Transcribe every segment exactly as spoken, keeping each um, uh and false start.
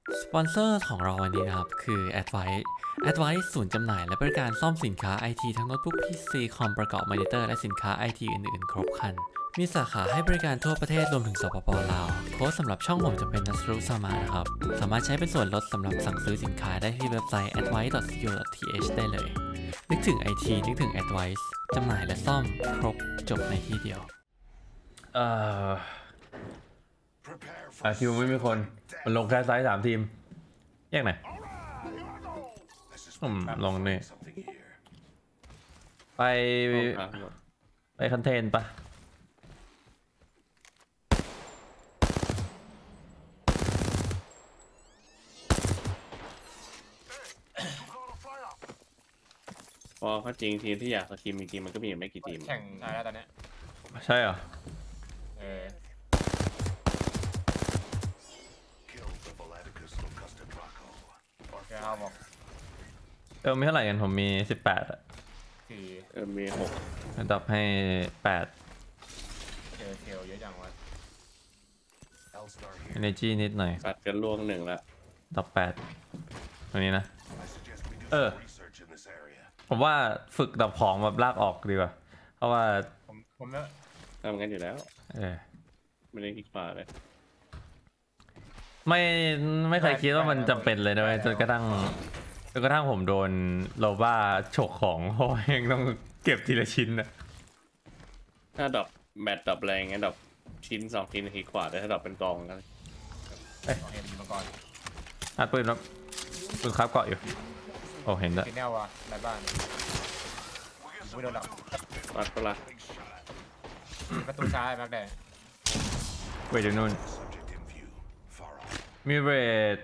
สปอนเซอร์ของเราวันนี้นะครับคือ Advice Advice ศูนย์จำหน่ายและบริการซ่อมสินค้า ไอ ที ทั้งโน้ตบุ๊ก พี ซี คอมประกอบมอนิเตอร์และสินค้า ไอ ที อื่นๆครบครันมีสาขาให้บริการทั่วประเทศรวมถึงสปป.ลาวโค้ดสำหรับช่องผมจะเป็นนัสรุสมานะครับสามารถใช้เป็นส่วนลดสำหรับสั่งซื้อสินค้าได้ที่เว็บไซต์ แอดไวซ์ ดอท ซี โอ ดอท ที เอช ได้เลยนึกถึง ไอ ที นึกถึง Advice จำหน่ายและซ่อมครบจบในที่เดียวเอ่ออ่ะทีมไม่มีคนมันลงแค่ไซส์สามทีมแยกไหนอืมลงนี่ไปไปคอนเทนปะพอเขาจริงทีมที่อยากสกิมจริงๆมันก็มีไม่กี่ทีมแข่งได้แล้วตอนเนี้ยใช่เหรอเออแกเอาบอกเออมีเท่าไหร่กันผมมีสิบแปดอ่ะสี่เออมีหกอันดับให้แปดเจอเทลเยอะจังวะ energy นิดหน่อยตัดกันล่วงหนึ่งละดับแปดตรงนี้นะเออผมว่าฝึกดับของแบบลากออกดีกว่าเพราะว่าผมผมเนอะทำกันอยู่แล้วเออไม่ได้คลิกขวาเลยไม่ไม่เคยคิดว่ามันจำเป็นเลยนะจนกระทั่งจนกระทั่งผมโดนโลบ้าฉกของเพราะยังต้องเก็บทีละชิ้นนะถ้าดรอปแมตต์ดรอปแรงงั้นดรอปชิ้นสองชิ้นคลิกขวาได้ถ้าดรอปเป็นกองกันเอ้ยเห็นมาก่อนอัดปืนแล้วปืนคาบเกาะอยู่โอ้เห็นแล้วแนวว่ะในบ้านไม่โดนหรอกปัดปละประตูซ้ายมากแดงเวทอยู่นู่นมีเวท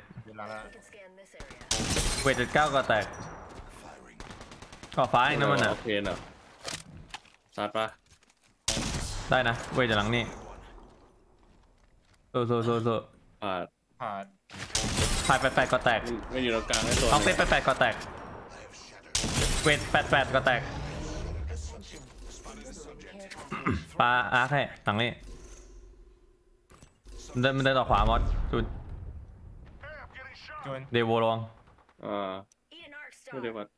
เวทจุดเก้าก็แตกก็ฟ้าอีกนะมันอ่ะโอเคเนาะซัดปะได้นะเวทจากหลังนี่โซโซโซโซผ่าผ่าผ่าแปดแปดก็แตกไม่อยู่ตรงกลางให้ตัวเอาเซตแปดแปดก็แตกเวทแปดแปดก็แตกปลาอาร์คให้หลังนี่มันเดินมันเดินต่อขวามอสจุดเดวลองอ่าไม่ได้วัด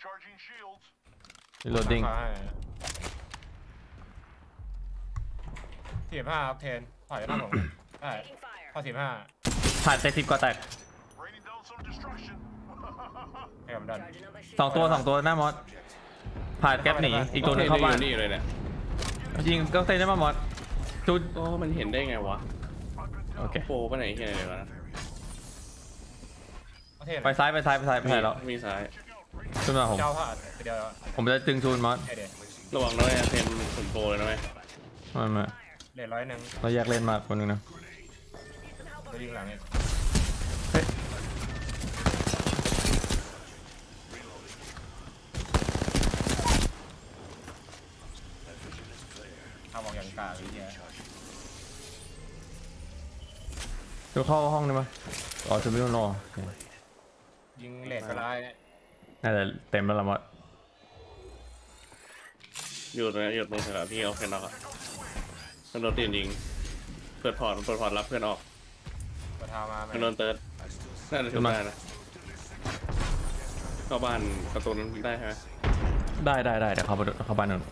โหลดดิ้งสี่ห้าอัพเทนผ่านได้ผมได้พอสี่ห้าผ่านเซตทิปก็แตกเอ็มดันสองตัวสองตัวหน้ามอสผ่านแก๊ปหนีอีกตัวนึงเข้าบ้านนี่เลยเนี่ยยิงก็เซตได้มามอสจุดโอ้มันเห็นได้ไงวะโอเคโปไปไหนเห็นอะไรวะไปซ้ายไปซ้ายไปซ้ายไปซ้ายแล้วมีซ้ายขึ้นมาผมผมจะจึงชูนมอสระวังด้วยเทนสุนโปเลยนะไหมมันมาเล่นร้อยหนึ่งเราแยกเล่นมากคนนึงนะเรายิงหลังเองทำออกอย่างกาเลยเนี่ยจะเข้าห้องได้ไหมอ๋อจะไม่ต้องรอยิงเลดก็ได้น่าจะเต็มแล้วละมั้งหยุดนะหยุดตรงแถวพี่เอาเพื่อนออกอ่ะมันโดนตีนยิงเปิดพอร์ตเปิดพอร์ตรับเพื่อนออกประทามามันโดนเติร์ดน่าจะช่วยได้นะเข้าบ้านประตูนั้นได้ไหมได้ได้ได้เดี๋ยวเข้าเข้าบ้านนึง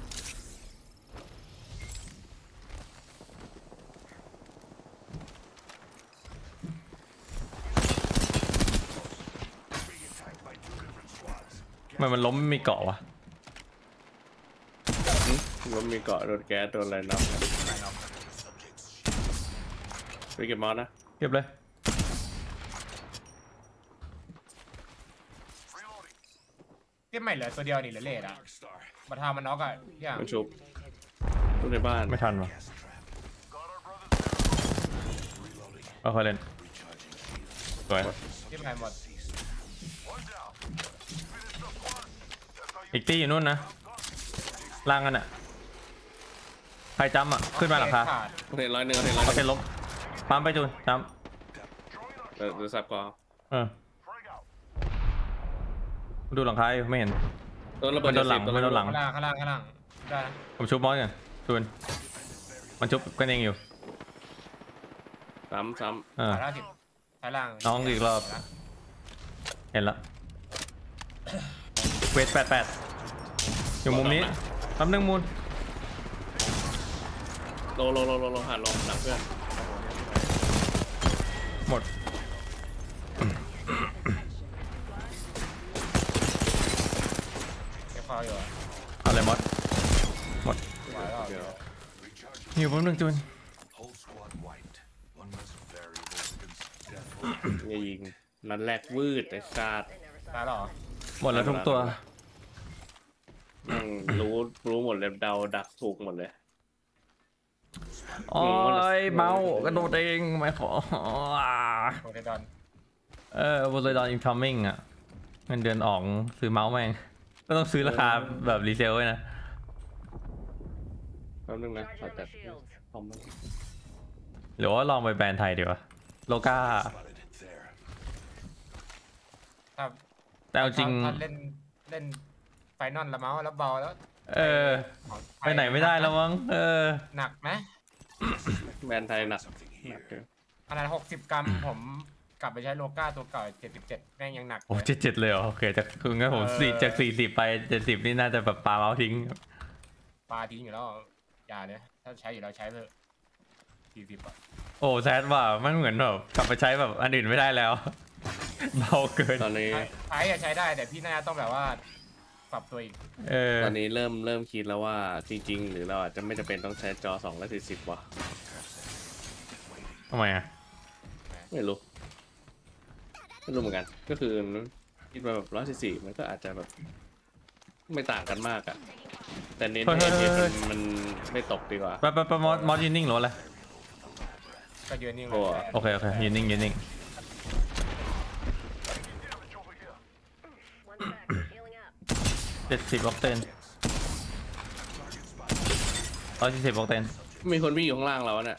มันมันล้มมีเกาะวะล้มมีเกาะโดนแก๊สโดนอะไรน็อกไปเก็บมอสนะเก็บเลยเก็บใหม่เหลือตัวเดียวนี่เหลือเลดอ่ะมาทามันน็อกอ่ะอย่างมันชุบตู้ในบ้านไม่ทันวะเอาค่อยเล่นสวยเก็บใหม่หมดอีกตีอยู่นู่นนะล่างกันอ่ะใครจำอ่ะขึ้นมาหรอคะเทนร้อยหนึ่งเทนร้อยเทนล้มปั๊มไปจูนจำเดี๋ยวซับก่อนเออดูหลังคาไม่เห็นมันโดนหลังมันโดนหลังข้างล่างข้างล่างข้างล่างได้นะผมชุบมอสกันจูนมันชุบกันเองอยู่ซ้ำซ้ำอ่าซ้ายล่างน้องอีกรอบ เห็นละเวทแปดแปดอยู่มุมนี้แป๊บนึงมูลโลโลโลโลโลหันลงหลังเพื่อนหมดเก็บคออยู่อะเอาเลยมดหมดไหวแล้วเดี๋ยวอยู่แป๊บนึงจูนอย่ายิงนัดแรกวืดไอ้ซาดตายแล้วเหรอหมดแล้วทุกตัวอืมรู้รู้หมดเลยเดาดักถูกหมดเลยโอ้ยเมากระโดดเองไม่ขอโคเทดอนเออบนเลยดอนอินคัมมิ่งอ่ะเงินเดือนออกซื้อเมาส์แม่งก็ต้องซื้อราคาแบบรีเซลไว้นะแป๊บนึงนะขอจัดคอมมันหรือว่าลองไปแบรนด์ไทยดีวะโลกาถ้าแต่เอาจริงถ้าเล่นเล่นไฟนอลละเมาส์แล้วเบาแล้วเออ ไปไหนไม่ได้แล้วมั้งเออหนักไหมแบรนด์ไทยหนักหนักเกินขนาดหกสิบกรัมผมกลับไปใช้โลก้าตัวเก่าเจ็ดสิบเจ็ดแม่งยังหนักโอ้เจ็ดเจ็ดเลยเหรอโอเคจากคืองั้นผมสี่จากสี่สิบไปเจ็ดสิบนี่น่าจะแบบปาเมาส์ทิ้งปลาทิ้งอยู่แล้วอย่าเลยถ้าใช้อยู่แล้วใช้เถอะสี่สิบอะโอ้แซดว่ามันเหมือนแบบกลับไปใช้แบบอันอื่นไม่ได้แล้ว เบาเกินตอนนี้ใช้อะใช้ได้แต่พี่น่าจะต้องแบบว่าปรับตัวอีกเออตอนนี้เริ่มเริ่มคิดแล้วว่าจริงๆหรือเราอาจจะไม่จำเป็นต้องใช้จอสองร้อยสี่สิบว่ะทำไมอ่ะไม่รู้ไม่รู้เหมือนกัน ก็คือคิดว่าแบบร้อยสี่สิบมันก็อาจจะแบบไม่ต่างกันมากอะแต่เน้นให้เอฟมันมันไม่ตกดีกว่าไปไปไปมอสมอสยืนนิ่งหรืออะไรก็ยืนนิ่งเลโอ้ยโอเคโอเคยืนนิ่งยืนนิ่งเจ็ดสิบออกเตนร้อยสี่สิบออกเตนมีคนวิ่งอยู่ข้างล่างเราเนี่ย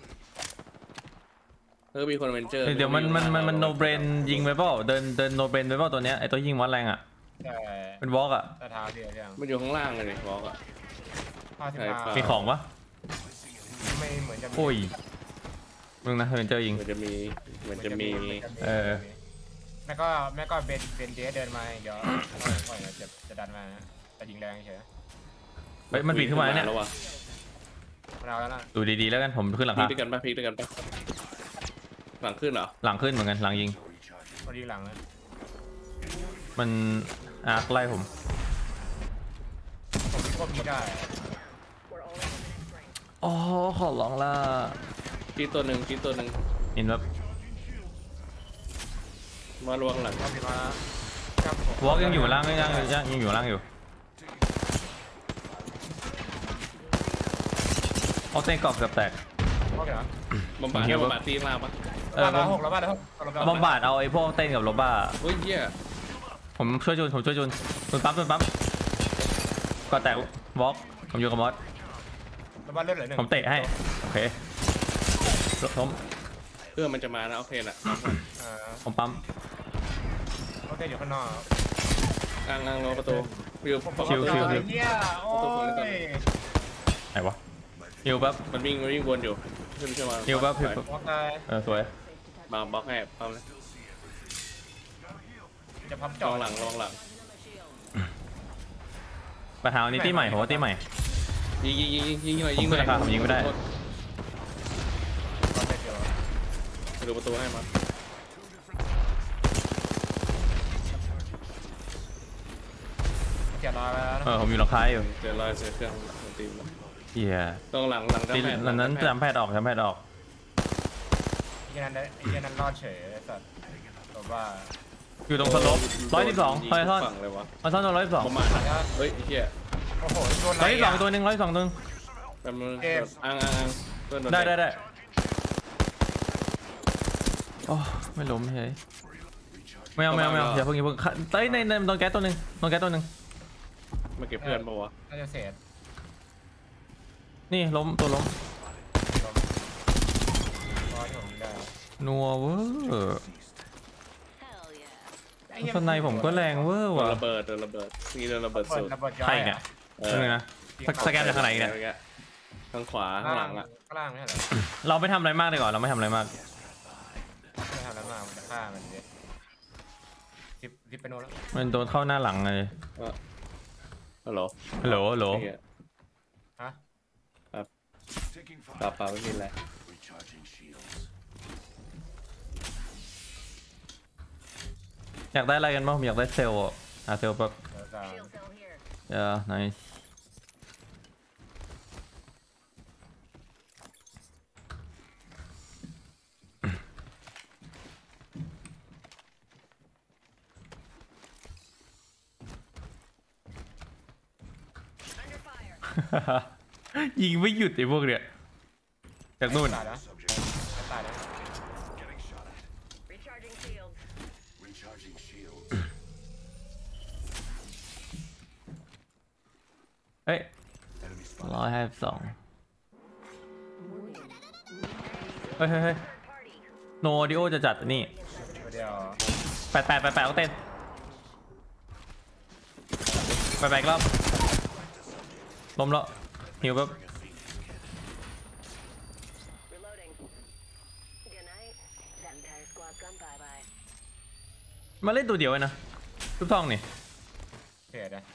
เออมีคนเวนเจอร์เดี๋ยวมันมันมันมันโนเบรนยิงไปเปล่าเดินเดินโนเบรนไปเปล่าตัวเนี้ยไอตัวยิงมอสแรงอ่ะแต่เป็นวอล์กอ่ะตาเท้าเดียวยังมันอยู่ข้างล่างเลยนี่บอกอะผ้าที่ใช่มาครับมีของปะไม่เหมือนจะมีโอ้ยมึงนะเป็นเจอยิงมันจะมีมันจะมีเออแม่ก็แม่ก็เบนเบนเดสเดินมาเดี๋ยวก่อนจะจะดันมาจะยิงแรงเฉยเฮ้ยมันปีนขึ้นมาเนี่ยแล้ววะมันเอาแล้วนะดูดีๆแล้วกันผมขึ้นหลังพีคาคด้วยกันปะพีคด้วยกันปะหลังขึ้นเหรอหลังขึ้นเหมือนกันหลังยิงมันยิงหลังนะมันอาร์คไล่ผมผมมีควบมีได้อ๋อขอร้องละพีคตัวหนึ่งพีคตัวหนึ่งเห็นแบบมาลวงหลังควบมีมาครับวอล์กยังอยู่ล่างยังยังยังยังอยู่ล่างอยู่เอาเต้นกรอบเกือบแตกโอเคเหรอบอมบาร์ให้บอมบาร์ตีข้างล่างปะเออบ้านบอมละหกแล้วบ้านละหกบอมบาดเอาไอ้พวกเต้นกับโรบ้าเฮ้ยเหี้ยผมช่วยจูนผมช่วยจูนจูนปั๊มจูนปั๊มก็แตกวอล์กผมอยู่กับมอสแล้วบ้านเลือดเหลือหนึ่งผมเตะให้โอเคผมเพื่อนมันจะมานะโอเคน่ะอ่าผมปั๊มโอเคอยู่ข้างนอกกลางกลางรอประตูอยู่ผมประคิตูวคิวคิวเฮียโอ้ยไหนวะฮิวปั๊บมันวิ่งมันวิ่งวนอยู่ขึ้นขึ้นมาฮิวปั๊บฮิวปั๊บวอล์กได้เออสวยมาบล็อกให้ปั๊มเลยจะพับลจอองหลังลองหลังประธานนี้ตีใหม่ผมว่าตีใหม่ยิงยิงยิงยิงยิงหน่อยผมยิงหขึ้น่นอยราคาผมยิงไม่ได้ก็ได้เดียวไปดูประตูให้มาเสียรอยไปแล้วเอนะอผมอยู่หลังคาอยู่เจอรอยเสียเครื่องตีมเฮียต้องหลังหลังตีจำแพทย์หลังนั้นจำแพทย์ออกจำแพทย์ออกไอ้ยันนั้นไอ้ยันนั้นรอดเฉยไอ้สัตว์แบบว่าอยู่ตรงสโลปร้อยสิบสองร้อยท่อนฝั่งเลยวะร้อยท่อนร้อยสิบสองประมาณเฮ้ยไอ้เหี้ยโอ้โหโดนร้อยสิบสองะตัวหนึ่งร้อยสิบสองตัวหนึ่งแป๊บนึงอังอังอังเพื่อนโดนได้ได้ได้โอ้ไม่ล้มเฮ้ยไม่เอาไม่เอาไม่เอาอย่าเพิ่งอย่าเพิ่งเต้ยในในโดนแก๊สตัวหนึ่งโดนแก๊สตัวหนึ่งมาเก็บเพื่อนปะวะน่าจะเสร็จนี่ล้มตัวล้มรอที่ผมได้นัวเวอร์ข้างในผมก็แรงเวอร์โดนว่ะระเบิดโดนระเบิดนี่โดนระเบิดเปิสุดดระเบิดย้อใครยเนี่ยเอนึองนะสแกนจากข้างไหนเนี่ยข้างขวาข้างหลังอ่ะข้างล่างไม่ใช่เหรอเราไม่ทำอะไรมากดีกว่าเราไม่ทำอะไรมากไม่ทำอะไรมากฆ่ามันดิซิปซิปไปโน่นแล้วมันโดนเข้าหน้าหลังเลยฮัลโหลฮัลโหลฮัลโหลไอ้เหี้ยฮะเปล่าเปล่าไม่มีอะไรอยากได้อะไรกันบ้างผมอยากได้เซลล์อะอ่ะเซลล์แบบเดี๋ยวจะเออ nice ยิงไม่หยุดไอ้พวกเนี้ยจากนู่นตายแล้วตายแล้ว Recharging shields. เฮ้ยร้อยห้าสิบสองเฮ้ยเฮ้ยเฮ้ย Party. โนดิโอจะจัดนี่เดี๋ยวแปดแปดแปดแปดก็เต้นแปดแปดอีกรอบล้มแล้วหิวแบบ Reloading. Good night. That entire squad's gone bye bye. มาเล่นตัวเดียวเลยนะทุกท่องนี่เสียดเลย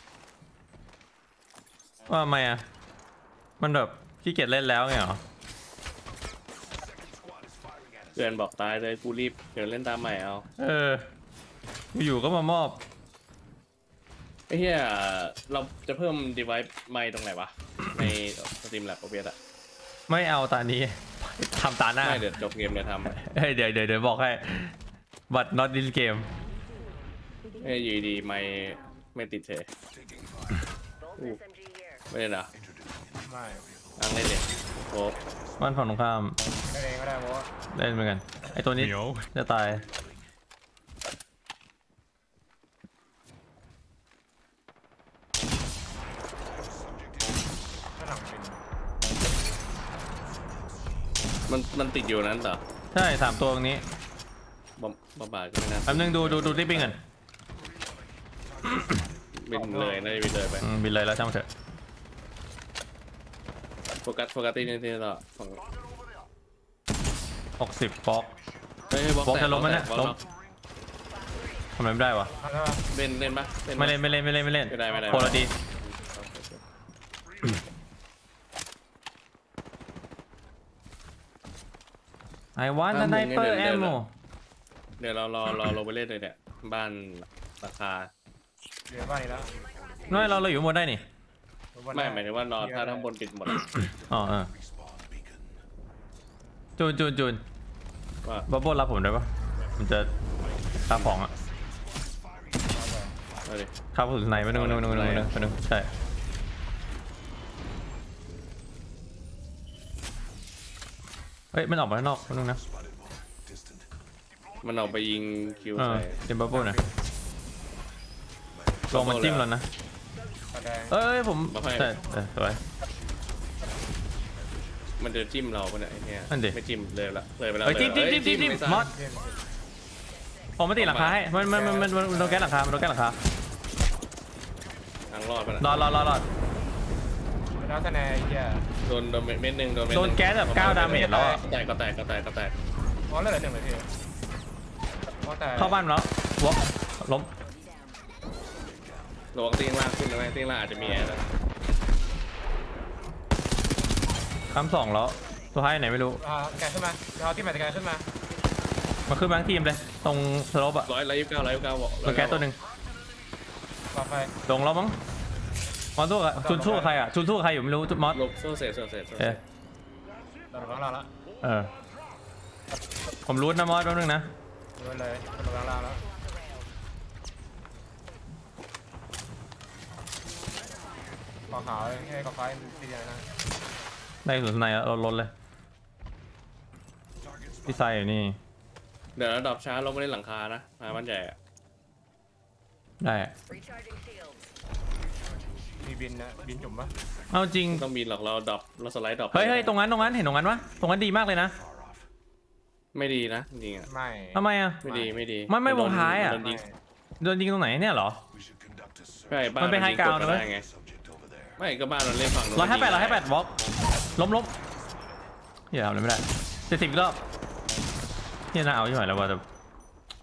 ว่าทำไมอ่ะมันแบบขี้เกียจเล่นแล้วไงเหรอเพื่อนบอกตายเลยกูรีบเดี๋ยวเล่นตามใหม่เอาเอออยู่ๆก็มามอบไอ้เหี้ยเราจะเพิ่ม device ไมค์ตรงไหนวะ ใน Steam Lab โอเ s อะไม่เอาตานี้ ทำตาหน้าไม่เดี๋ยวจบเกมเดี๋ยวทเฮ้ยเดี๋ยวเดี๋ยวเดี๋ยวบอกให้บัตร not this game ำไอ้อยู่ดีๆไม่ไม่ติดเฉย Bolt S M G here. ไม่ได้เหรอไม่อังเล่นเลยโอ้บ้านฝั่งตรงข้ามไม่เองก็ได้เพราะว่าเล่นเหมือนกันไอตัวนี้จะตายข้างหลังเป็นมันมันติดอยู่นั้นเหรอใช่สามตัวตรงนี้บอมบอมบาร์ก็ไม่น่าแป๊บนึงดูดูดูที่ปิ้งกันบินเลยน่าจะบินเลยไปอืมบินเลยแล้วช่างมันเถอะโฟกัสโฟกัสที่นี่ที่ต่อฝั่งหกสิบป๊อกเฮ้ยบล็อกบล็อกแตจะล้มไหมเนี่ยบล็อกล้ม ทำไมไม่ได้วะเอาได้ปะเล่นเล่นปะปะไม่เล่นไม่เล่นไม่เล่นไม่เล่นไม่ได้ไม่ได้โคตรดีไอวันสไนเปอร์แอมโมเดี๋ยวเรารอรอลงไปเล่นเลยเนี่ยบ้านราคาเดี๋ยวบ้านนี้แล้วน้อยเราเราอยู่หมดได้นี่ไม่หมายถึงว่ารอถ้าทั้งบนปิดหมดอ๋อเออจูนจูนจูนว่าบับเบิ้ลรับผมได้ปะมันจะค่าของอะเอาดิค่าผลสไนไปหนึ่งหนึ่งหนึ่งหนึ่งหนึ่งหนึ่งใช่เฮ้ยมันออกมาข้างนอกนึงนะมันออกไปยิงคิวเออใส่เป็นบับเบิ้ลนะลงมาจิ้มแล้วนะแสดงเอ้ยผมใช่เออสวยมันจะจิ้มเราปะเนี่ยไอ้เนี่ยนั่นดิไม่จิ้มเลยละเลยไปแล้วเอ้ยจิ้มจิ้มจิ้มจิ้มจิ้มไสัตว์มอส ผมไม่ติดหลังคาให้มันมันมันมันมันโดนแก๊สหลังคามันโดนแก๊สหลังคาทางรอดปะเนี่ยรอรอรอรอแล้วคะแนนไอ้เหี้ยโดนโดนเม็ดหนึ่งโดนเม็ดหโดนึ่นงแก๊สแบบเก้าดาเมจแล้วอะแตกก็แตกก็แตกก็แตกอ๋อเลือดเหลือหนึ่งเลยพี่เพราะแต่เข้าบ้านแล้ววอล้มระวังตีนล่างขึ้นนะแม่ตีนล่างอาจจะมีแอร์แล้วคำสองแล้วตัวให้ไหนไม่รู้อ่าแกขึ้นมาเอาที่แมตช์แกขึ้นมามาขึ้นมาทั้งทีมเลยตรงสโลปอะร้อยร้อยยี่สิบเก้าร้อยยี่สิบเก้าบอกตัวแก๊สตัวหนึ่งต่อไปลงแล้วมั้งมอสสู้กับชุนสู้กับใครอะชุนสู้กับใครอยู่ไม่รู้จุดมอสลบโซ่เสร็จโซ่เสร็จโซ่เสเอร็อจเราลงล่างแล้วเออผมรู้นะมอสแป๊บนึงนะดูเลยลงล่างแล้วกอขาวให้กอฟ้าตีอย่างนั้นได้สุดในเราลดเลยพี่ไซอยู่นี่เดี๋ยวเราดรอปช้าลงไปเล่นหลังคานะมาบ้านใหญ่อะได้ Recharging shields. มีบินนะบินจุ่มปะเอาจริงไม่ต้องมีหรอกเราดรอปเราสไลด์ดรอปเฮ้ยเฮ้ยตรงนั้นตรงนั้นเห็นตรงนั้นวะตรงนั้นดีมากเลยนะไม่ดีนะจริงๆอะไม่ทำไมอะไม่ดีไม่ดีไม่ไม่วงท้ายอะโดนยิงโดนยิงตรงไหนเนี่ยเหรอใช่บ้านมันเป็นยิง high ground กดนะเว้ยได้ไงไม่ก็บ้านเราเล่นฝั่งนู้นร้อยห้าแปดร้อยห้าแปดบล็อกล้มล้มอย่าทำอะไรไม่ได้เจ็ดสิบรอบที่น่าเอาอยู่ไหนแล้ววะแต่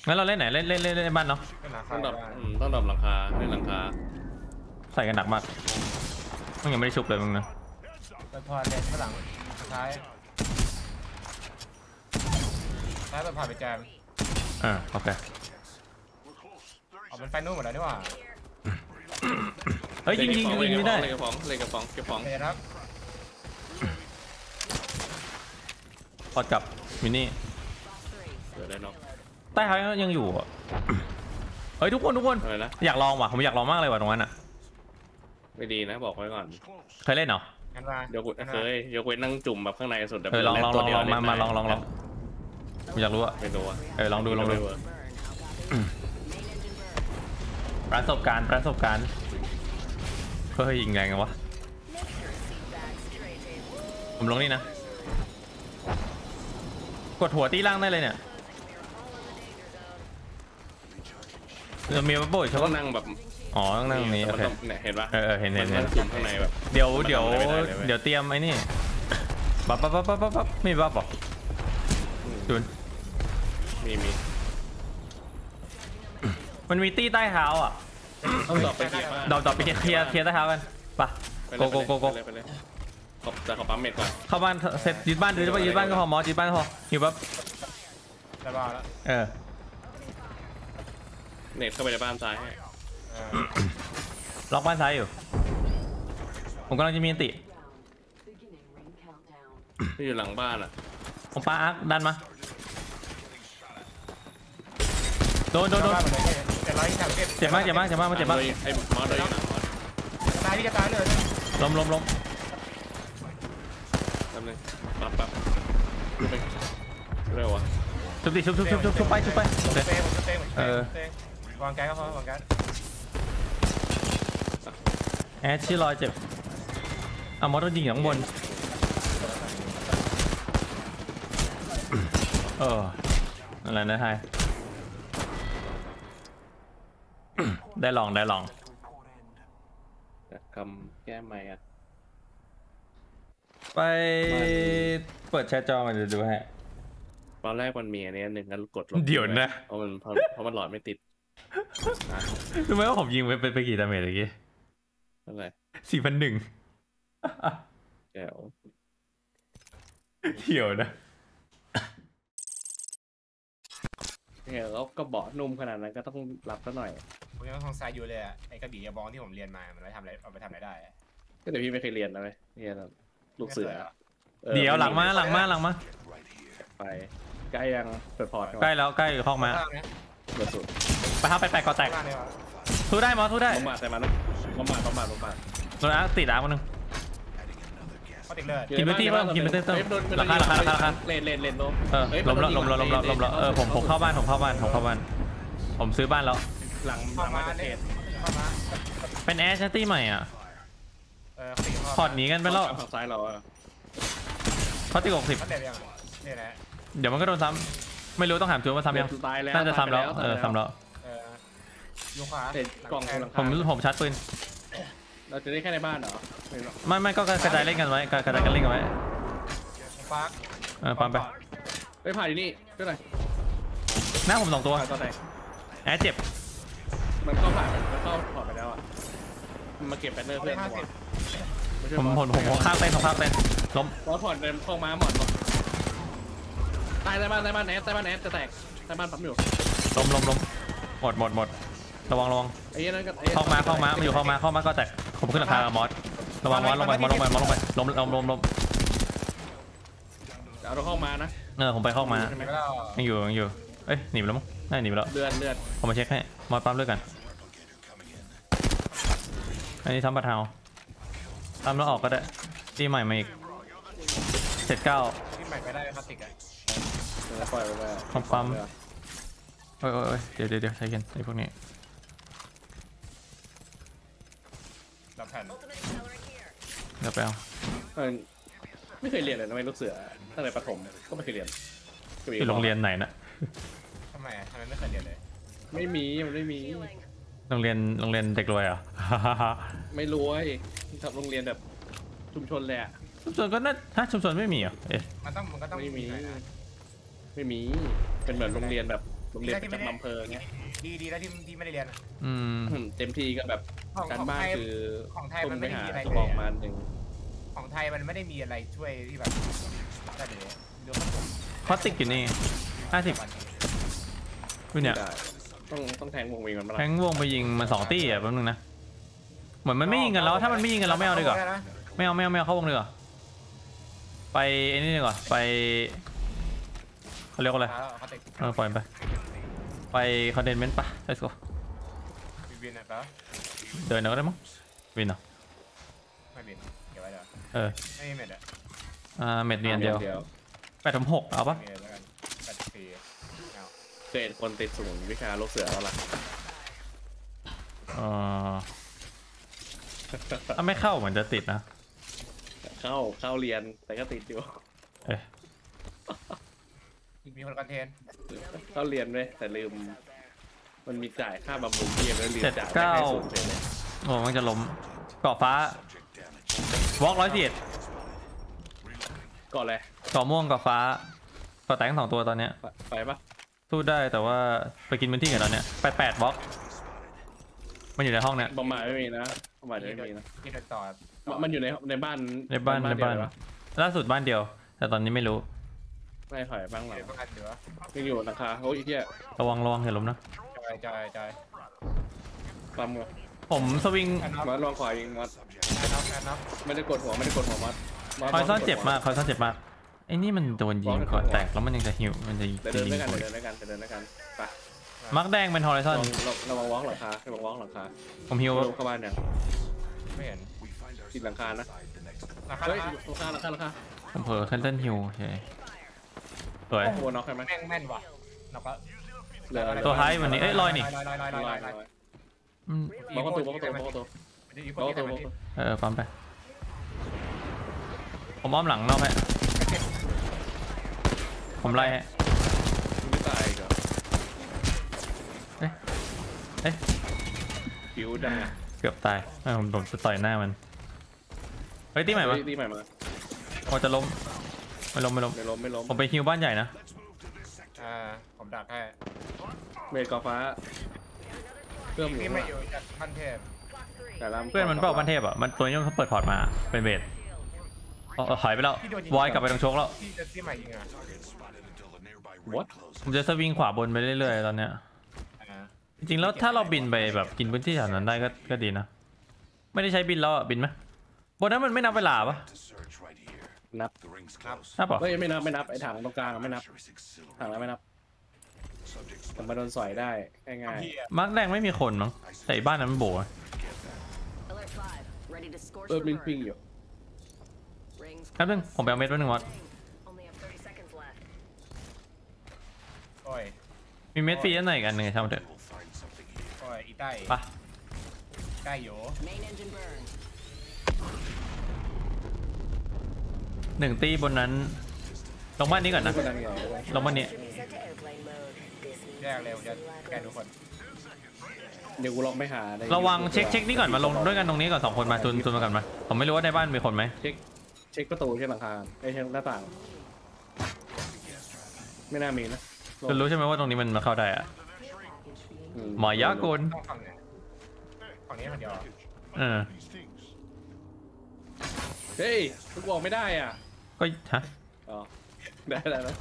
งั้นเราเล่นไหนเล่นเล่นเล่นเล่นบ้านเนาะเป็นหลังต้คาองดับบ้านอืมต้องดับหลังคาเล่นหลังคาใส่กันหนักมากมึงยังไม่ได้ชุบเลยมึงนะเปิดพอร์ตเลนข้างหลังซ้ายซ้ายเปิดพอร์ตไปแจมอ่าโอเคเอามันไปนู่นหมดแล้วนี่หว่าเฮ้ยยิงยิงยิงยิงไม่ได้เล่นกระป๋องเล่นกระป๋องเก็บของเฮ้ยครับพอดกลับมินี่เดี๋ยวได้เนาะใต้เท้ายังอยู่อ่ะเฮ้ยทุกคนทุกคนอะไรนะอยากลองว่ะผมอยากลองมากเลยว่ะตรงนั้นอ่ะไม่ดีนะบอกไว้ก่อนเคยเล่นเหรองั้นมาเดี๋ยวกูเคยยกเว้นนั่งจุ่มแบบข้างในสุดแต่เออลองลองลตัวองเดียลวองมามาลองลองลองผมอยากรู้อ่ะไม่รู้อะเออลองดูลองดูไม่เวิร์กประสบการณ์ประสบการณ์เฮ้ยยิงแรงไงวะผมลงนี่นะกดหัวตีล่างได้เลยเนี่ยเรามีบับเบิ้ลใช่ต้อปะงนั่งแบบอ๋อต้องนั่งตรงนี้โอมันเคต้องเนี่ยเห็นปะเออเออเห็นเห็นมัเห็นต้องจุ่มข้างในแบบเดี๋ยวเดี๋ยวมันทำอะไรไม่ได้เลยเว้ยเดี๋ยวเตรียมไอ้นี่บับบับบับบับบับบับไม่บับหรอจุนมีมีมันมีตี้ใต้เท้าอ่ะต้องตอบไปเคลียร์บ้านดอกดอกไปเคลียร์เคลียร์เคลียร์ใต้เท้ากันไปะไปโกเลยโกโกโกไปเลยไปเลยขอบแต่ขอปั๊มเม็ดก่อนเข้าบ้านเสร็จยึดบ้านยึดบ้านยึดบ้านก็พอมอสยึดบ้านก็พออยู่ปั๊บได้บ้าแล้วเออเน็ตเข้าไปในบ้านซ้ายให้เออล็อกบ้านซ้ายอยู่ผมกำลังจะมีอันติ Beginning ring countdown. ที่อยู่หลังบ้านอ่ะผมปาอาร์คดันมาโดนโดนโดนบ้านหมดเลยเจ็ดร้อยยี่สิบเจ็ดเจ็บมากเจ็บมากเจ็บมากมันเจ็บมากไอ้มอสโดยหลังมอสตายที่จะตายเลยล้มล้มล้มแป๊บนึงปั๊บปั๊บดูไปเร็ววะชุบดิชุบชุบชุบชุบชุบไปชุบไปโอเคเต้ผมเต้ผมเออเต้วางแก๊สก็พอวางแก๊สแอชชี่ลอยเจ็บอ่ะมอสโดนยิงอยู่ข้างบนเอออะไรนะไทยได้ลองได้ลองแต่คำแก้ไม่อ่ะไปเปิดแชทจอมาเดี๋ยวดูให้ตอนแรกมันมีอันนี้อันหนึ่งแล้วกดลงเดี๋ยวนะเพราะมันเพราะเพราะมันหลอดไม่ติดนะรู้ไหมว่าผมยิงไปไปไปกี่ดาเมจเมื่อกี้นั่นแหละสี่พันหนึ่งแก้วเที่ยวนะเนี่ยแล้วก็เบาะนุ่มขนาดนั้นก็ต้องรับซะหน่อยผมยังสงสัยอยู่เลยอะไอ้กระบี่กระบองที่ผมเรียนมา มันไว้ทำอะไรเอาไปทำอะไรได้อะก็แต่พี่ไม่เคยเรียนนะเว้ยเนี่ยลูกเสือออเดี๋ยวหลังมาหลังมาหลังมาไปใกล้ยังเปิดพอร์ตใกล้แล้วใกล้ห้องมาข้างเนี้ยเปิดสุดไปห้าไปแปดก่อแตกข้างเนี้ยวะสู้ได้มอสู้ได้ประมาทแต่มันนะประมาทประมาทประมาทโดนอาร์คติดอาร์คคนหนึงเขาติดเลือดกินไปที่บ้างกินไปเต้นๆราคาราคาราคาราคาเลนเลนเลนลมเออล้มแล้วล้มแล้วล้มแล้วล้มแล้วเออผมผมเข้าบ้านผมเข้าบ้านผมเข้าบ้าน ผมซื้อบ้านแล้วหลังหเข้าลังมามาเทเนี่ยศเข้ามาเป็นแอชตี้ใหม่อ่ะเออเขาติดเข้ามาพอร์ตหนีกันไปแล้วฝั่งซ้ายเราอะเขาติดหกสิบเขาเด็ดยังอะนี่แหละเดี๋ยวมันก็โดนซ้ำไม่รู้ต้องถามจูว่าซ้ำยังตายแล้วน่าจะซ้ำแล้วเออซ้ำแล้วเออยูขวาเตะกล่องหลังผมผมชัดปืนเราจะได้แค่ในบ้านเหรอไม่หรอกไม่ไม่ก็กระจายเล่นกันไว้กระจายกันเล่นกันไว้ปาร์คเออปั๊มไปไปผ่านที่นี่ก็หน่อยหน้าผมสองตัวผ่านตอนไหนแอชเจ็บมันเข้าผ่านมันเข้าถอดไปแล้วอ่ะมันมาเก็บแบตเตอร์เขาเพื่ได้อนห้าผสิมบไม่ใช่ผมผมผมผมข้างเต้นผมข้างเต้นล้มบอสถอดเดินเข้ามาหมอนตายใต้บ้านใต้บ้านแอสใต้บ้านแอสจะแตกใต้บ้านปั๊มอยู่ล้มล้มล้มหมดหมดหมดระวังระวังไอ้ยันนั่นก็เข้ามาเข้ามามันอยู่เข้ามาเข้ามาก็แตกผมขึ้นราคามอสระวังมอสลงไปมอสลงไปมอสลงไปล้มล้มล้มล้มเอาเราเข้ามานะเออผมไปเข้ามาแล้วก็ยังอยู่ยังอยู่เอ้ยหนีไปแล้วมั้งน่าหนีไปแล้วเลือดเลือดผมมาเช็คให้มอสปั๊มเลือดกันอันนี้ทำบัตรเทาทำแล้วออกก็ได้ตีใหม่มาอีกเจ็ดเก้าที่ใหม่ไปได้พลาสติกอะแล้วปล่อยไปไปปั๊มปั๊ม โอ้ยโอ้ยโอ้ยเดี๋ยวเดี๋ยวเดี๋ยวใช้กันไอ้พวกนี้รับแผ่นเดี๋ยวไปเอาเออไม่เคยเรียนเลยนะไม่ลูกเสือตั้งแต่ประถมก็ไม่เคยเรียนที่โรงเรียนไหนนะทำไมอะทำไมไม่เคยเรียนเลยไม่มีมันไม่มี Healing. โรงเรียนโรงเรียนเด็กรวยเหรอ่ะไม่รวยทำโรงเรียนแบบชุมชนเลยอะชุมชนก็น่าฮะชุมชนไม่มีเหรอเอ๊ะมันต้องมันก็ต้องไม่มีหน่อยนะไม่มีเป็นเหมือนโรงเรียนแบบโรงเรียนประจำอำเภอเงี้ยดีดีแล้วที่ที่ไม่ได้เรียนอืมเต็มที่ก็แบบของการของบ้านไทยคือของไทยมันไปไม่ได้หามีอะไรตัวเลยบอกอะมาหนึ่งของไทยมันไม่ได้มีอะไรช่วยที่แบบได้เลยเดี๋ยวมันถูกคอสติกอยู่นี่ห้าสิบดูเนี่ยได้ต้องต้องแทงวงเวียนมันมาแทงวงไปยิงมันสองตี้อ่ะแป๊บนึงนะเหมือนมันไม่ยิงกันแล้วถ้ามันไม่ยิงกันเราไม่เอาดีกว่าไม่เอาไม่เอาไม่เอาเข้าวงดีกว่าไปไอ้นี่ดีกว่าไปเขาเรียกว่าอะไรเขาติดเออปล่อยมันไปไปคอนเดนเมนต์ปะ let's go บินบินนะครับเดินเอาก็ได้มั้งวินเหรอไม่บินเดี๋ยวไว้เดี๋ยวเออไม่มีเม็ดอะอ่าเม็ดเนียนเดียวแปดถึงหกเอาปะมีแล้วกันแปดสี่เอาเคยเห็นคนติดศูนย์วิชาโลกเสือแล้วล่ะเออถ้าไม่เข้าเหมือนจะติดนะเข้าเข้าเรียนแต่ก็ติดอยู่เอ๊ะมีคนคอนเทนต์เข้าเรียนด้วยแต่ลืม มันมีจ่ายค่าบำรุงเทียมแล้วลืมเจ็ดจ่ายเก้าไม่ให้ศูนย์เลยโอ้มันจะล้มเกาะฟ้าวอล์กร้อยสิบเอ็ดก่อนเลยเกาะม่วงเกาะฟ้าเกาะแตงสองตัวตอนเนี้ยไปไปปะสู้ได้แต่ว่าไปกินพื้นที่กันตอนเนี้ยแปดแปดบล็อกมันอยู่ในห้องเนี้ยบอมบ์ไม่มีนะบอมบ์ไม่มีนะที่เดินต่อมันมันอยู่ในในบ้านในบ้านในบ้านเดียวเลยวะล่าสุดบ้านเดียว แต่ตอนนี้ไม่รู้ไม่ถอยบ้างหลังเดี๋ยวประกันเดี๋ยวยังอยู่ราคาโอ้ยเฮียระวังระวังอย่าล้มนะจอยจอยจอยปั๊มเงผมสวิงแอนน็อกมาลองขวายิงมัดแอนน็อกแอนน็อกไม่ได้กดหัวไม่ได้กดหัวมัดมัดคอยซ่อนเจ็บมากคอยซ่อนเจ็บมากไอ้นี่มันโดนยิงก่อนแตกแล้วมันยังจะหิวมันจะเดินจะเดินยิด้วยงกันกูเดินด้วยกันเดินด้วยกันไปมาร์กแดงเป็นฮอริซลอนองระวังวอล์กหลังคาระวังวอล์กหลังคาผมหิวเข้าบ้านยังไม่เห็นติดหลังคานะราคาเฮ้ยหลังคาหลังคาหลังคาผมเผลอแคนเซิลฮิวโอเคสวยหัวน็อกใช่ไหมแม่งแม่นว่ะน็อกก็เหลือตัวท้ายวันนี้เอ้ยลอยนี่ลอยลอยลอยลอยลอยอืมบล็อกประตูบล็อกประตูบล็อกประตูบล็อกประตูบล็อกประตูเออปั๊มไปผมอ้อมหลังนอกให้ผมไล่ให้ไม่ตายเหรอเอ๊ะเอ๊ะผิวดังอ่ะเกือบตายไม่ผมผมจะต่อยหน้ามันเฮ้ยตีใหม่ปะตีใหม่มาโอ้จะล้มไม่ล้มไม่ล้มไม่ล้มไม่ล้มผมไปฮิวบ้านใหญ่นะอ่าผมดักให้เมดกอฟ้าเพิ่มอยู่พี่ไม่อยู่จากพันเทพแต่ละเพื่อนมันเปล่าบ้านเทพอ่ะมันตัวนี้เขาเปิดพอร์ตมาเป็นเบสอ๋อถอยไปแล้ววอยกลับไปตรงโชกแล้วที่จะที่ใหม่ยิงอ่ะวัดผมจะสวิงขวาบนไปเรื่อยๆตอนเนี้ยอ่าจริงๆแล้วถ้าเราบินไปแบบกินพื้นที่แถวนั้นได้ก็ก็ดีนะไม่ได้ใช้บินแล้วอะบินไหมบนนั้นมันไม่นับเวลาปะนับนับปะเฮ้ยไม่นับไม่นับไอ้ถังตรงกลางไม่นับถังแล้วไม่นับแต่มาโดนสอยได้ง่ายพี่อ่ะมาร์กแดงไม่มีคนมั้งแต่อีบ้านนั้นมันโบว์อะ Alert five, ready to scorch ๆเออ the ปิ้ง burn. ปิ้งอยู่ Rings แป๊บนึงผมไปเอาเม็ดแป๊บนึงวอด only have thirty seconds left. โอ้ยมีเม็ดฟรีอันไหนกันหนึ่งทำเถอะโอ้ยอีใต้ปะได้อยู่ Main engine burn. หนึ่งตีบนนั้นลงบ้านนี้ก่อนนะก็นั่นไงลงบ้านนี้ Reset to airplane mode. This แยกเร็วจะแกนทุกคนเดี๋ยวกูลองไปหาในระวังเช็คเช็คนี่ก่อนมาลงด้วยกันตรงนี้ก่อนสองคนมาตุนตุนมากันมาผมไม่รู้ว่าในบ้านมีคนไหมเช็คเช็คประตูเช็คหลังคาไอ้เช็คหน้าต่าง ไม่น่ามีนะตุนรู้ใช่ไหมว่าตรงนี้มันมาเข้าได้อะอืหมอยากุลต้องฝั่งเนี่ยฝั่งนี้คนเดียวเออเฮ้ยทุกบอกไม่ได้อ่ะก็ฮะอ๋อได้แล้วนะ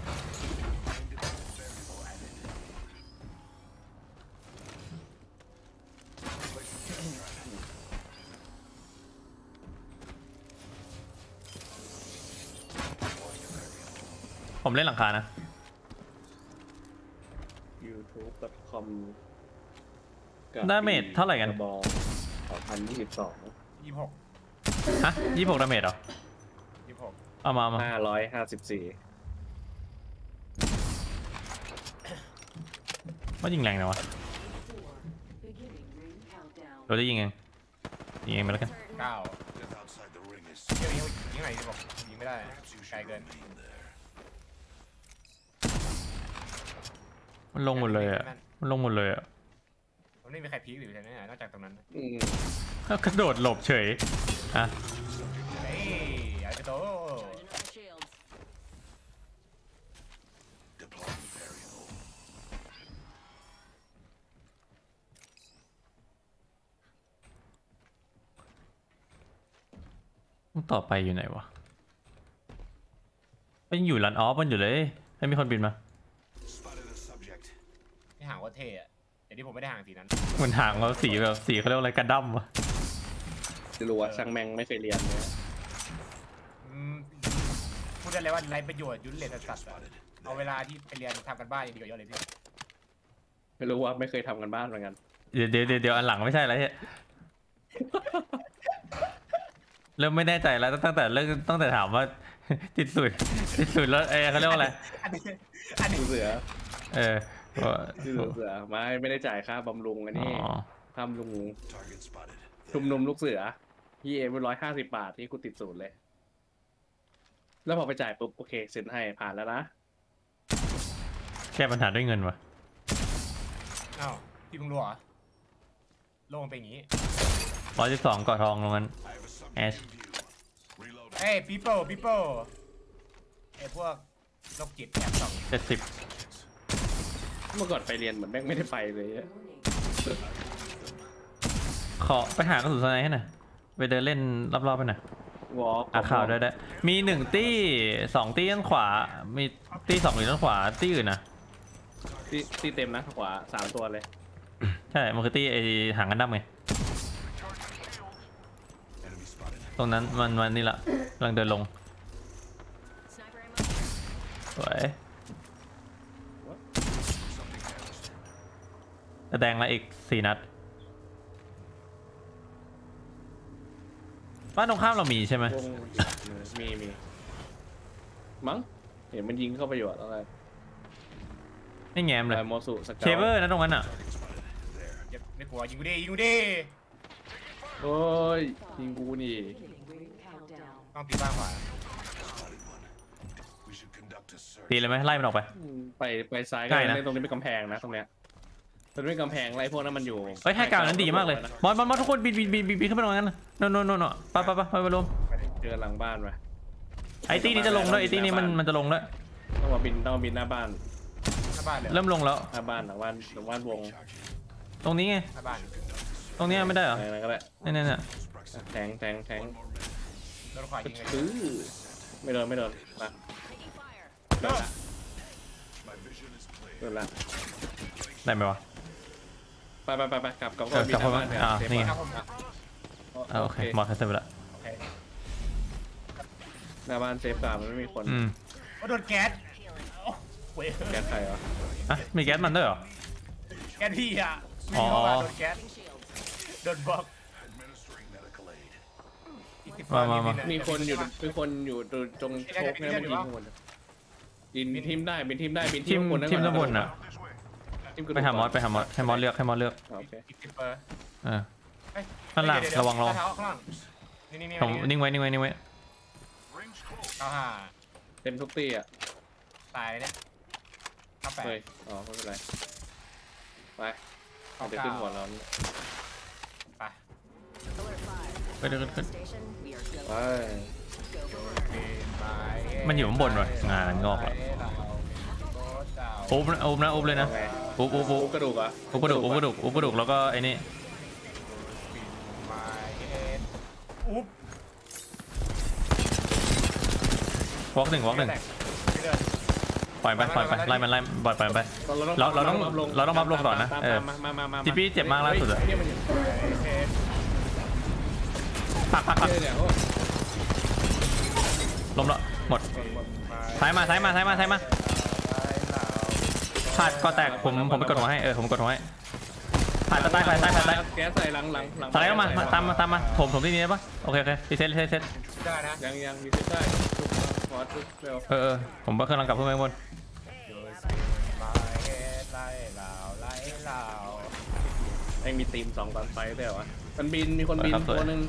ผมเล่นหลังคานะยูทูบดอทคอมดาเมจเท่าไหร่กันบอลสองพันยี่สิบสองยี่สิบหกฮะยี่สิบหกดาเมจเหรอยี่สิบหกเอามาเอามาห้าร้อยห้าสิบสี่ว่ายิงแรงนะวะ beginning ring countdown. เราได้ยิงเองยิงเองไปแล้วกันเก้าเดี๋ยวยิงยิงไหนยี่สิบหกยิงไม่ได้ไกลเกินมันลงหมดเลยอ่ะมันลงหมดเลยอ่ะมันไม่มีใครพีคหรืออะไรนอกจากตรงนั้นอืมกระโดดหลบเฉยอ่ะเฮ้ยไอ้เจ้าโต Charging up the shields. ต่อไปอยู่ไหนวะมันยังอยู่รันออฟมันอยู่เลยให้มีคนบินมาที่ห่างว่าเท่อะแต่ที่ผมไม่ได้ห่างสีนั้นเหมือนหางเขาสีแบบสีเขาเรียกว่าอะไรกันดั้มวะจะรู้ว่าช่างแมงไม่เคยเรียนเนี่ยอืมพูดได้เลยว่าไรประโยชน์ยุ่นเลสสัตว์อะเอาเวลาที่ไปเรียนทำกันบ้านยังดีกว่าเยอะเลยพี่ไม่รู้ว่าไม่เคยทำกันบ้านเหมือนกันเดี๋ยวเดี๋ยวเดี๋ยวอันหลังไม่ใช่แล้วเฮ้ยเริ่มไม่แน่ใจแล้วตั้งแต่เริ่มตั้งแต่ถามว่า ติดสุดติดสุดแล้วเออเขาเรียกว่าอะไรอันนี้อันนี้ลูกเสือเออว่าที่ลูกเสือไม่ไม่ได้จ่ายค่าบำรุงอันอ๋นี้อทำลุงชุมนุมลูกเสือพี่เอ็มร้อยห้าสิบบาทที่กูติดศูนย์เลย แล้วพอไปจ่ายปุ๊บโอเคเซ็นให้ผ่านแล้วนะแก้ปัญหาด้วยเงินวะอ้าวพี่เพิ่งรู้เหรอโลกมันเป็นอย่างนี้ร้อยสิบสองเกาะทองตรงนั้นแอชเอ้ย people people ไอ้พวกโรคจิตแอบส่องเจ็ดสิบเมื่อก่อนไปเรียนเหมือนแม่งไม่ได้ไปเลยอะขอไปหากระสุนสไนให้หน่อยไปเดินเล่นรอบๆไปหน่อยวอล์กอ่ะข่าวด้วยได้มีหนึ่งตี้สองตี้ด้านขวามีตี้สองอยู่ด้านขวาตี้อื่นนะที่ที่เต็มนะขวาสามตัวเลยใช่มันคือตี้ไอหางกันดั้มไงตรงนั้นมันมันนี่แหละกำลังเดินลง Sniper ammo. สวยจะแดงละอีกสี่นัดบ้านตรงข้ามเรามีใช่ไหมวงมีมีมั้งเห็นมันยิงเข้าไปอยู่อะแล้วไงไม่แง้มเลยโมสุสกาเคเบิลนะตรงนั้นอ่ะเจ็บไม่กลัวยิงกูดิยิงกูดิโอ้ยยิงกูนี่ Countdown. ต้องตีบ้านขวาตีเลยไหมไล่มันออกไปไปไปซ้ายใกล้นะตรงนี้เป็นกำแพงนะตรงเนี้ยมันเป็นกำแพงไรพวกนั้นมันอยู่เฮ้ยให้กาวนั้นดีมากเลยบอลบอลบอลทุกคนบินบินบินบินบินขึ้นไปตรงนั้นโน่นโน่นโน่นไปไปไปไปไปรวมเจอหลังบ้านไปไอตี้นี้จะลงแล้วไอตี้นี้มันมันจะลงแล้วต้องมาบินต้องมาบินหน้าบ้านหน้าบ้านเลยเริ่มลงแล้วหน้าบ้านหลังบ้านหลังบ้านวงตรงนี้ไงหน้าบ้านตรงนี้ไม่ได้เหรออะไรก็ได้นี่นี่นี่แทงแทงแทงโดนขวายิงเลยซื้อไม่โดนไม่โดนมา Taking fire. โดนละโดนละได้ไหมวะไปไปไปไปกลับกลับเออกลับเข้ามาอ่านี่ไงครับผมนะอ่าโอเคมอสเซ็ตไปละโอเคหน้าบ้านเซฟกว่ามันไม่มีคนอืมโดนแก๊สโอ้เว้ยแก๊สใครวะอ่ะมีแก๊สมันด้วยเหรอแก๊สพี่อ่ะอ๋อไม่รู้ว่าโดนแก๊สโดนบล็อกมามามามีคนอยู่มีคนอยู่ตรงโชคเนี่ยมันยิงข้างบนบินทีมได้บินทีมได้บินทีมข้างบนนั่นทีมด้านบนอ่ะทีมกระดูกไปหามอสไปหามอสให้มอสเลือกให้มอสเลือกโอเคอีกสิบเปอร์เออเอ้ยข้างล่างเดี๋ยเดี๋ยระวังระวังเท้าข้างล่างนี่นี่นี่ผมนิ่งไว้นิ่งไว้นิ่งไว้เก้าห้าเต็มทุกตีอ่ะตายเลยเนี่ยเก้าแปดเฮ้ยอ๋อไม่เป็นไรไปเอาไปขึ้นหัวเราเนี่ยไป Alert five. ไปเดินขึ้น Station. We are go. ไป Go for มันอยู่ข้างบนว่ะงานงอกว่ะ อุ๊บนะอุ๊บนะอุ๊บเลยนะเอาไงอุ๊บอุ๊บอุ๊บอุ๊บกระดูกเหรอ่ะอุ๊บกระดูกอุ๊บกระดูกอุ๊บกระดูกแล้วก็ไอ้นี่อุ๊บวอล์กหนึ่งวอล์กหนึ่งปล่อยไปปล่อยไปไล่มันไล่ปล่อยไปไป เราเราต้องเราต้องบัฟลงก่อนนะตามเออมามามามาจีปี้เจ็บมากล่าสุดอะเฮ้ยเนี่ยมันอยู่ปักปักปักเนี่ยเนี่ยโอ้ล้มแล้วหมดซ้ายมาซ้ายมาซ้ายมาซ้ายมาพลาดก็แตกผมผมไปกดหัวให้เออผมกดหัวให้ผ่านตายผ่านตายผ่านตายแก๊สใส่หลังหลังหลังสไลด์เข้ามามาตามมาตามมาผมผมที่นี่ได้ปะโอเคโอเครีเซ็ตรีเซ็ตรีเซ็ตได้นะยังยังมีเซ็ตได้ทุกฟอสทุกเร็วเออเออผมก็กำลังกลับขึ้นไปข้างบนไล่เหล่าไล่เหล่าแม่งมีทีมสองตอนไฟได้เหรอวะมันบินมีคนบินตัวหนึง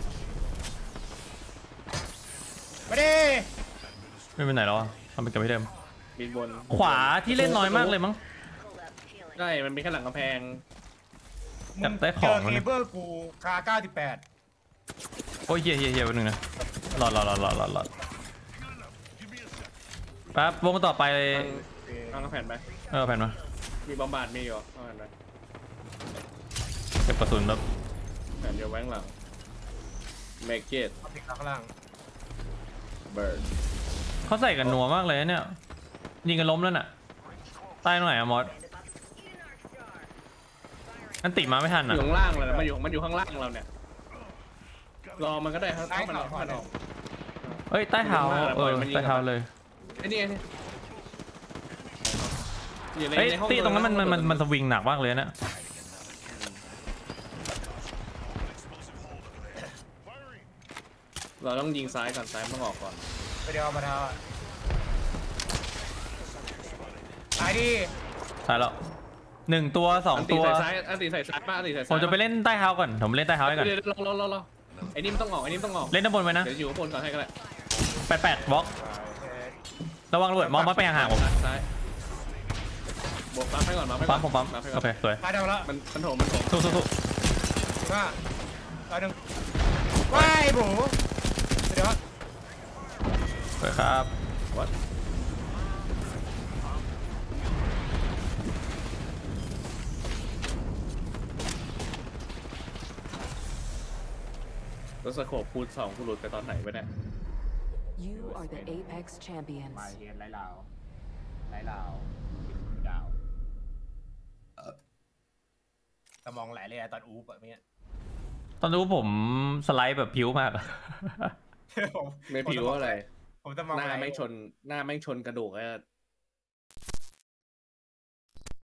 มาดิไม่เป็นไหนแล้วอะทำเป็นกับที่เดิมบินบนขวาที่เล่นน้อยมากเลยมั้ง Hold up. Healing. ใช่มันมีแค่หลังกำแพงจับได้ของเจอมันเคนะเบิลกูคาเก้าสิบแปดโอ้ยเฮียเฮียเฮียวันนึงนะรอดรอดรอดรอดรอดรอดแป๊บวงต่อไปตั้งกำแพงไปเออแผ่นมามีบอมบาร์ดมีอยู่ตั้งกำแพงไปเก็บกระสุนแบบแผ่นเดียวแว้งหลังเมกเกตติดข้างล่างเบิร์ดเขาใส่กันนัวมากเลยเนี่ยยิงกันล้มแล้วน่ะใต้หน่อยอะมอสอันติมาไม่ทันออ่ะยู่ข้างล่างเลยนะมันอยู่มันอยู่ข้างล่างเราเนี่ยรอมันก็ได้ครับถ้ามันถ้ามันออกเอ้ยใต้เท้าเออใต้เท้าเลยไอ้นี่ไอ้นี่อยู่ในเอ้ยในห้องตีตรงนั้นมันมันมันมันสวิงหนักมากเลยเนี่ยเราต้องยิงซ้ายก่อนซ้ายมันออกก่อนไปเดียวมาเท้าตายดิตายแล้วหนึ่งตัวสองอันตีตัวใส่ซ้ายอันตีใส่ซ้ายป้าอันตีใส่ซ้ายผมจะไปเล่นใต้เท้าก่อนผมเล่นใต้เท้าให้ก่อนเดี๋ยวรอรอรอรอไอ้นี่มันต้องออกไอ้นี่มันต้องออกเล่นด้านบนไว้นะเดี๋ยวอยู่ข้างบนก่อนให้ก็ได้แปดแปดบล็อกระวังระเบิดมองมาไปห่างๆผมซ้ายบวกปั๊มให้ก่อนปั๊มให้ก่ปั๊อมนผมปั๊มให้ก่โอน เคสวยตายเดียวแล้วมันมันโถมมันโถมสู้สู้สู้ว่าตายหนึ่งว้ายบูเดี๋ยวสวยครับวัดแล้วสโคปคูณสองคูณหลุดไปตอนไหนวะเนี่ย You are the Apex champions. มาเฮียนไรลาวไรลาวดาวสมองไหลเลยอะตอนอู๊บแบบนี้ตอนรู้ผมสไลด์แบบผิวมากไม่ผิวอะไรผมสมองหน้าไหลไม่ชนหน้าไม่ชนกระดูกอะ